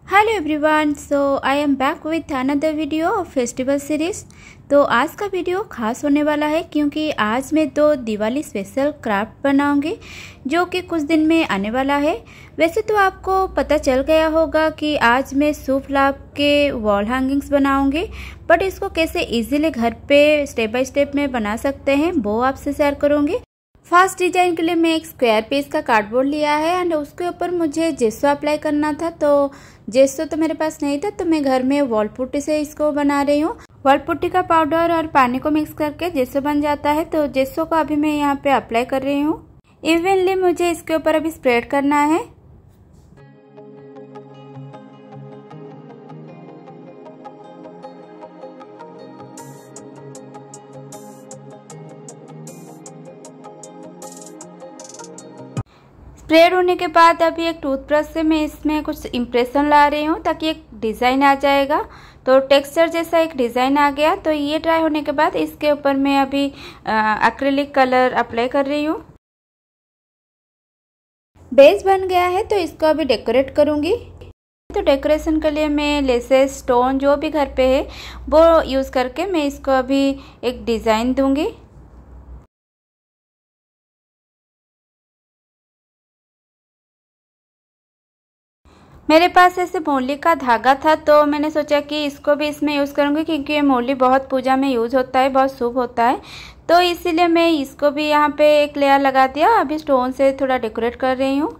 Hello everyone, so I am back with another video of festival series. तो आज का video खास होने वाला है क्योंकि आज मैं दो दिवाली स्पेशल क्राफ्ट बनाऊंगी जो कि कुछ दिन में आने वाला है। वैसे तो आपको पता चल गया होगा कि आज मैं शुभ लाभ के वॉल हैंगिंग्स बनाऊंगी, बट इसको कैसे इजीली घर पे स्टेप बाय स्टेप में बना सकते हैं वो आपसे शेयर करूंगी। फर्स्ट डिजाइन के लिए मैं एक स्क्वायर पीस का कार्डबोर्ड लिया है एंड उसके ऊपर मुझे जेसो अप्लाई करना था। तो जेसो तो मेरे पास नहीं था, तो मैं घर में वॉल पुट्टी से इसको बना रही हूँ। वॉल पुट्टी का पाउडर और पानी को मिक्स करके जेसो बन जाता है। तो जेसो को अभी मैं यहाँ पे अप्लाई कर रही हूँ। इवनली मुझे इसके ऊपर अभी स्प्रेड करना है। स्प्रेड होने के बाद अभी एक टूथब्रश से मैं इसमें कुछ इम्प्रेशन ला रही हूँ ताकि एक डिज़ाइन आ जाएगा। तो टेक्सचर जैसा एक डिज़ाइन आ गया। तो ये ड्राई होने के बाद इसके ऊपर मैं अभी एक्रिलिक कलर अप्लाई कर रही हूँ। बेस बन गया है तो इसको अभी डेकोरेट करूँगी। तो डेकोरेशन के लिए मैं लेसेस, स्टोन जो भी घर पे है वो यूज़ करके मैं इसको अभी एक डिज़ाइन दूँगी। मेरे पास ऐसे मोली का धागा था तो मैंने सोचा कि इसको भी इसमें यूज़ करूँगी क्योंकि ये मोली बहुत पूजा में यूज़ होता है, बहुत शुभ होता है। तो इसीलिए मैं इसको भी यहाँ पे एक लेयर लगा दिया। अभी स्टोन से थोड़ा डेकोरेट कर रही हूँ।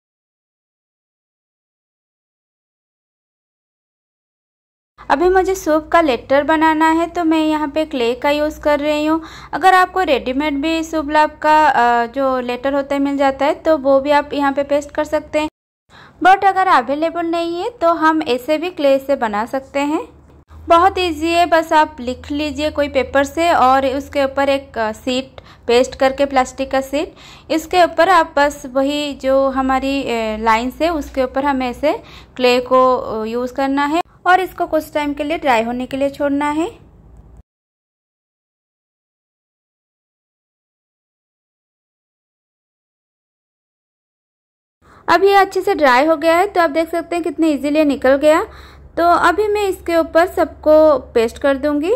अभी मुझे शुभ का लेटर बनाना है तो मैं यहाँ पे क्ले का यूज़ कर रही हूँ। अगर आपको रेडीमेड भी शुभ लाभ का जो लेटर होता है मिल जाता है तो वो भी आप यहाँ पे पेस्ट कर सकते हैं। बट अगर अवेलेबल नहीं है तो हम ऐसे भी क्ले से बना सकते हैं। बहुत इजी है, बस आप लिख लीजिए कोई पेपर से और उसके ऊपर एक सीट पेस्ट करके, प्लास्टिक का सीट, इसके ऊपर आप बस वही जो हमारी लाइंस है उसके ऊपर हमें ऐसे क्ले को यूज़ करना है और इसको कुछ टाइम के लिए ड्राई होने के लिए छोड़ना है। अब ये अच्छे से ड्राई हो गया है तो आप देख सकते हैं कितने इजीली निकल गया। तो अभी मैं इसके ऊपर सबको पेस्ट कर दूंगी।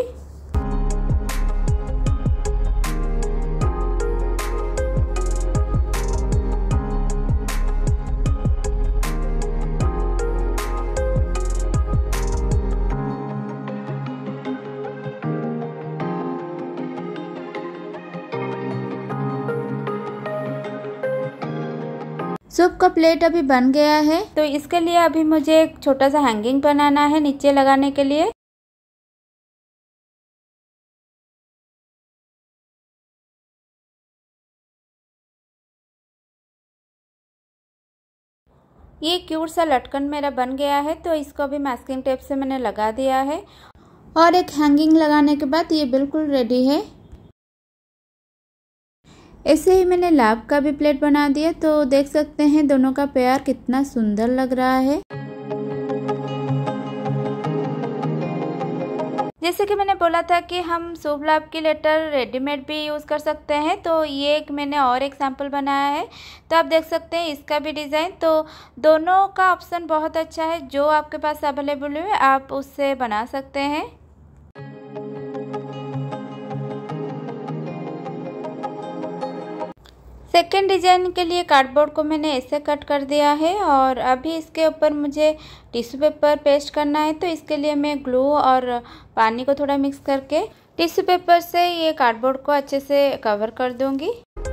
सूप का प्लेट अभी बन गया है तो इसके लिए अभी मुझे एक छोटा सा हैंगिंग बनाना है नीचे लगाने के लिए। ये क्यूट सा लटकन मेरा बन गया है तो इसको अभी मैस्किंग टेप से मैंने लगा दिया है और एक हैंगिंग लगाने के बाद ये बिल्कुल रेडी है। ऐसे ही मैंने लाभ का भी प्लेट बना दिया तो देख सकते हैं दोनों का पेयर कितना सुंदर लग रहा है। जैसे कि मैंने बोला था कि हम शुभ लाभ की लेटर रेडीमेड भी यूज़ कर सकते हैं, तो ये एक मैंने और एक सैम्पल बनाया है। तो आप देख सकते हैं इसका भी डिज़ाइन। तो दोनों का ऑप्शन बहुत अच्छा है, जो आपके पास अवेलेबल है आप उससे बना सकते हैं। सेकेंड डिजाइन के लिए कार्डबोर्ड को मैंने ऐसे कट कर दिया है और अभी इसके ऊपर मुझे टिश्यू पेपर पेस्ट करना है। तो इसके लिए मैं ग्लू और पानी को थोड़ा मिक्स करके टिश्यू पेपर से ये कार्डबोर्ड को अच्छे से कवर कर दूंगी।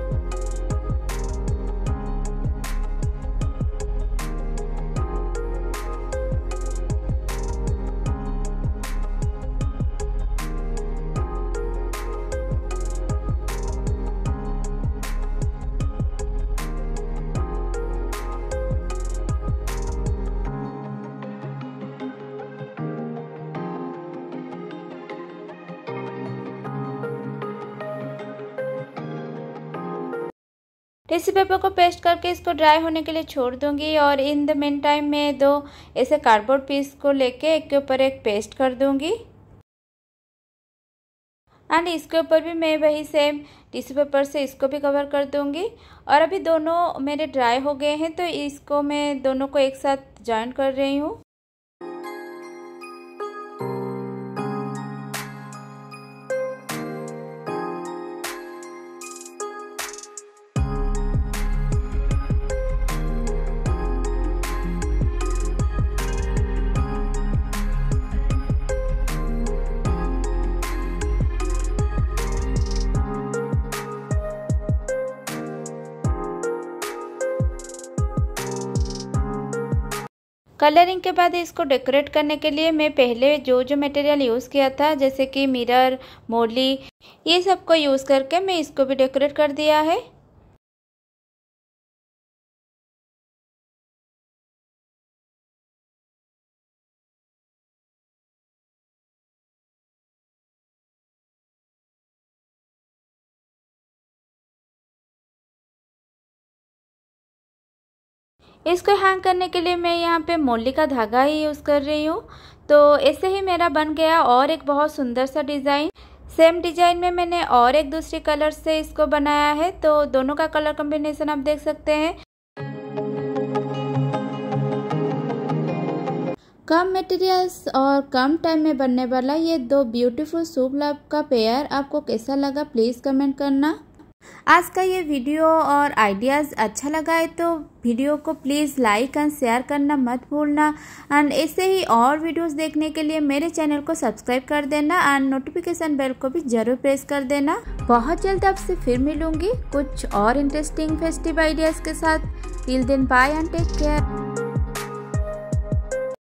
टिश्यू पेपर को पेस्ट करके इसको ड्राई होने के लिए छोड़ दूंगी और इन द मेन टाइम मैं दो ऐसे कार्डबोर्ड पीस को लेके एक के ऊपर एक पेस्ट कर दूंगी एंड इसके ऊपर भी मैं वही सेम टिश्यू पेपर से इसको भी कवर कर दूंगी। और अभी दोनों मेरे ड्राई हो गए हैं तो इसको मैं दोनों को एक साथ जॉइन कर रही हूँ। कलरिंग के बाद इसको डेकोरेट करने के लिए मैं पहले जो मटेरियल यूज़ किया था जैसे कि मिरर, मोली, ये सब को यूज़ करके मैं इसको भी डेकोरेट कर दिया है। इसको हैंग करने के लिए मैं यहाँ पे मोली का धागा ही यूज़ कर रही हूँ। तो ऐसे ही मेरा बन गया और एक बहुत सुंदर सा डिज़ाइन। सेम डिज़ाइन में मैंने और एक दूसरी कलर से इसको बनाया है, तो दोनों का कलर कॉम्बिनेशन आप देख सकते हैं। कम मटेरियल्स और कम टाइम में बनने वाला ये दो ब्यूटीफुल शू ग्लव का पेयर आपको कैसा लगा प्लीज़ कमेंट करना। आज का ये वीडियो और आइडियाज़ अच्छा लगा है तो वीडियो को प्लीज़ लाइक एंड शेयर करना मत भूलना। एंड ऐसे ही और वीडियोस देखने के लिए मेरे चैनल को सब्सक्राइब कर देना एंड नोटिफिकेशन बेल को भी ज़रूर प्रेस कर देना। बहुत जल्द आपसे फिर मिलूँगी कुछ और इंटरेस्टिंग फेस्टिव आइडियाज़ के साथ। Till then bye and take care.